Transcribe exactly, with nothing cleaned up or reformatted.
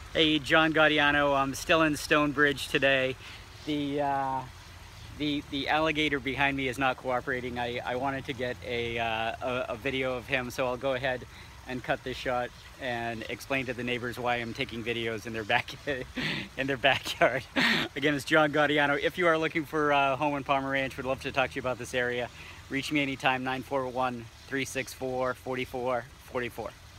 Hey, John Gaudiano. I'm still in Stonebridge today. The uh, the the alligator behind me is not cooperating. I, I wanted to get a, uh, a a video of him, so I'll go ahead and cut this shot and explain to the neighbors why I'm taking videos in their back in their backyard. Again, it's John Gaudiano. If you are looking for a home in Palmer Ranch, would love to talk to you about this area. Reach me anytime, nine four one, three six four, four four four four.